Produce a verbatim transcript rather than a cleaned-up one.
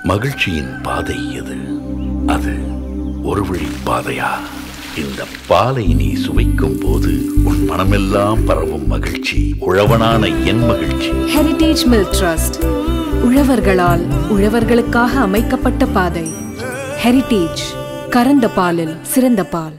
மகிழ்ச்சியின் பாதை எது? அது ஒரு வழி பாதையா? இந்த பாலை நீ சுவைக்கும் போது உன் மனமெல்லாம் பரவும் மகிழ்ச்சி, உழவனான என் மகிழ்ச்சி. ஹெரிடேஜ் மில்க் ட்ரஸ்ட், உழவர்களால் உழவர்களுக்காக அமைக்கப்பட்ட பாதை. ஹெரிடேஜ், கறந்த பாலில் சிறந்த பால்.